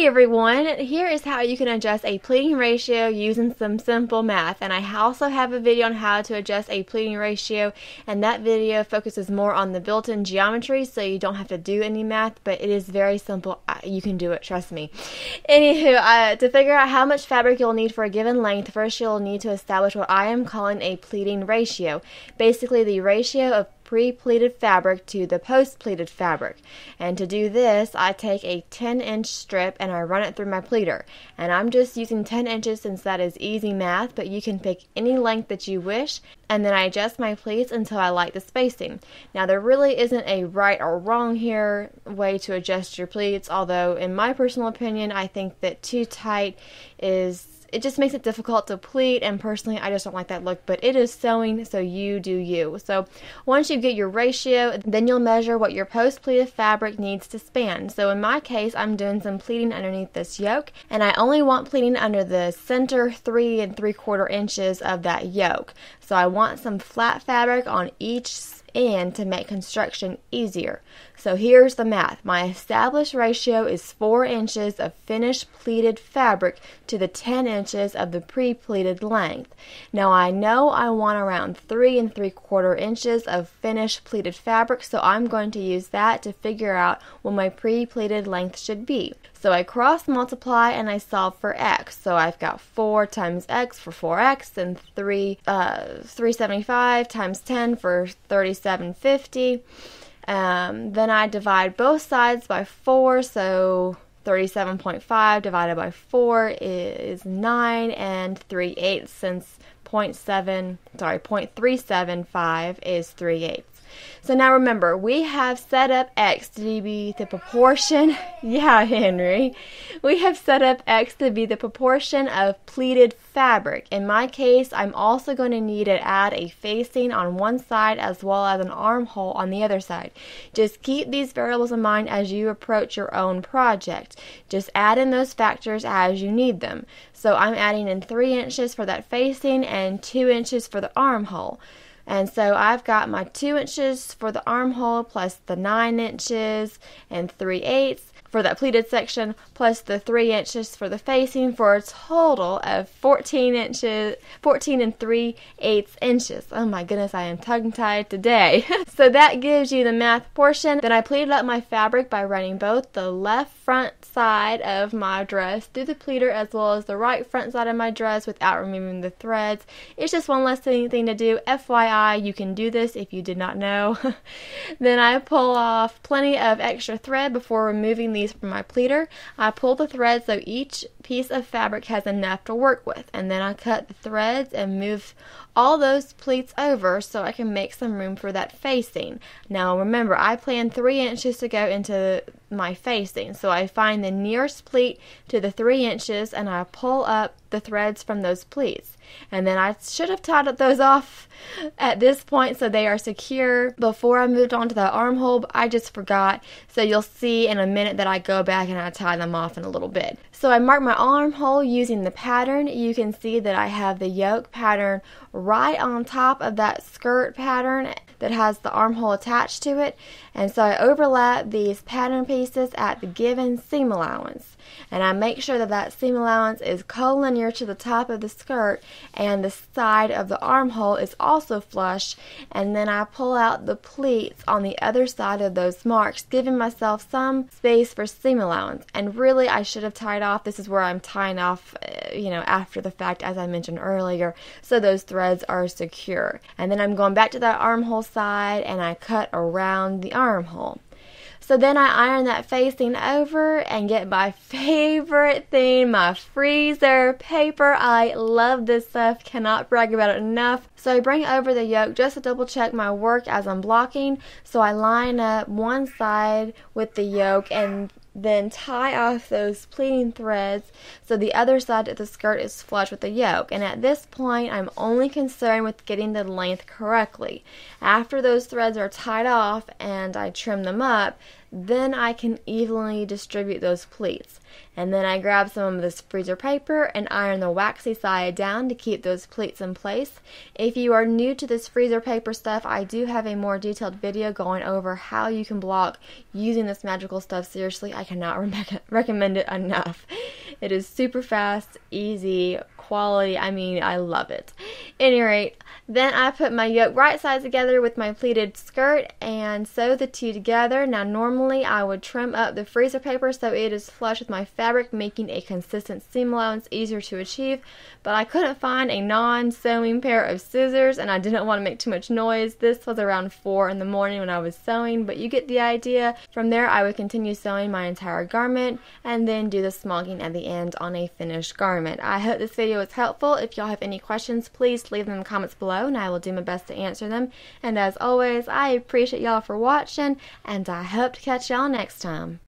Hey everyone, here is how you can adjust a pleating ratio using some simple math, and I also have a video on how to adjust a pleating ratio, and that video focuses more on the built-in geometry so you don't have to do any math, but it is very simple. You can do it, trust me. Anywho, to figure out how much fabric you'll need for a given length, first you'll need to establish what I am calling a pleating ratio, basically the ratio of pre-pleated fabric to the post-pleated fabric. And to do this, I take a 10-inch strip and I run it through my pleater. And I'm just using 10 inches since that is easy math, but you can pick any length that you wish. And then I adjust my pleats until I like the spacing. Now there really isn't a right or wrong here way to adjust your pleats, although in my personal opinion, I think that too tight it just makes it difficult to pleat, and personally I just don't like that look, but it is sewing, so you do you. So once you get your ratio, then you'll measure what your post-pleated fabric needs to span. So in my case, I'm doing some pleating underneath this yoke, and I only want pleating under the center 3 3/4 inches of that yoke. So I want some flat fabric on each end to make construction easier. So here's the math. My established ratio is 4 inches of finished pleated fabric to the 10 inches of the pre-pleated length. Now I know I want around 3 3/4 inches of finished pleated fabric, so I'm going to use that to figure out what my pre-pleated length should be. So I cross multiply and I solve for x. So I've got 4 times x for 4x, and 375 times 10 for 3750. Then I divide both sides by 4, so 37.5 divided by 4 is 9 and 3/8, since 0.375 is 3/8. So now remember, we have set up x to be the proportion, yeah Henry, we have set up x to be the proportion of pleated fabric. In my case, I'm also going to need to add a facing on one side as well as an armhole on the other side. Just keep these variables in mind as you approach your own project. Just add in those factors as you need them. So I'm adding in 3 inches for that facing and 2 inches for the armhole. And so I've got my 2 inches for the armhole plus the 9 inches and 3/8 for that pleated section, plus the 3 inches for the facing, for a total of 14 and 3/8 inches. Oh my goodness, I am tongue-tied today. So that gives you the math portion. Then I pleated up my fabric by running both the left front side of my dress through the pleater as well as the right front side of my dress without removing the threads. It's just one less thing to do. FYI, you can do this if you did not know. Then I pull off plenty of extra thread before removing these from my pleater. I pull the threads so each piece of fabric has enough to work with, and then I cut the threads and move all those pleats over so I can make some room for that facing. Now remember, I plan 3 inches to go into my facing, so I find the nearest pleat to the 3 inches and I pull up the threads from those pleats. And then I should have tied those off at this point so they are secure before I moved on to the armhole, but I just forgot. So you'll see in a minute that I go back and I tie them off in a little bit. So I mark my armhole using the pattern. You can see that I have the yoke pattern right on top of that skirt pattern that has the armhole attached to it. And so I overlap these pattern pieces at the given seam allowance. And I make sure that that seam allowance is collinear to the top of the skirt and the side of the armhole is also flush. And then I pull out the pleats on the other side of those marks, giving myself some space for seam allowance. And really, I should have tied off. This is where I'm tying off, after the fact, as I mentioned earlier, so those threads are secure. And then I'm going back to that armhole side and I cut around the armhole. So then I iron that facing over and get my favorite thing, my freezer paper. I love this stuff, cannot brag about it enough. So I bring over the yoke just to double check my work as I'm blocking. So I line up one side with the yoke and then tie off those pleating threads so the other side of the skirt is flush with the yoke. And at this point, I'm only concerned with getting the length correctly. After those threads are tied off and I trim them up, then I can evenly distribute those pleats. And then I grab some of this freezer paper and iron the waxy side down to keep those pleats in place. If you are new to this freezer paper stuff, I do have a more detailed video going over how you can block using this magical stuff. Seriously, I cannot recommend it enough. It is super fast, easy, quality. I mean, I love it. At any rate, then I put my yoke right sides together with my pleated skirt and sew the two together. Now normally I would trim up the freezer paper so it is flush with my fabric, making a consistent seam allowance easier to achieve, but I couldn't find a non-sewing pair of scissors and I didn't want to make too much noise. This was around 4 in the morning when I was sewing, but you get the idea. From there I would continue sewing my entire garment and then do the smogging at the end on a finished garment. I hope this video was helpful. If y'all have any questions, please leave them in the comments below and I will do my best to answer them. And as always, I appreciate y'all for watching and I hope to catch y'all next time.